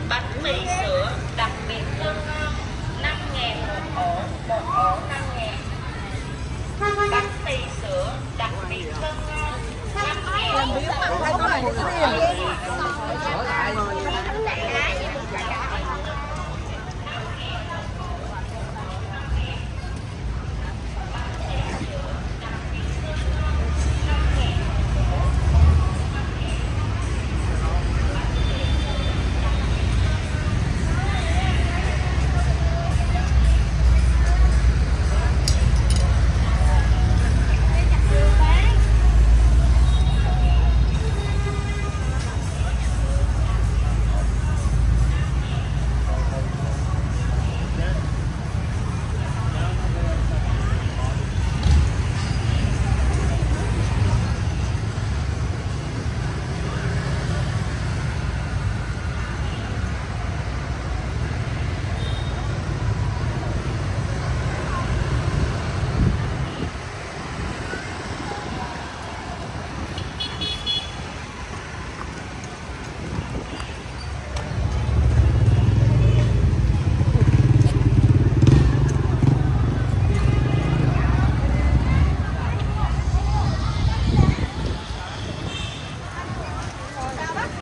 Bánh mì sữa đặc biệt thơm ngon, 5.000 một ổ 5.000. Bánh mì sữa đặc biệt thơm ngon, 5.000 một ổ.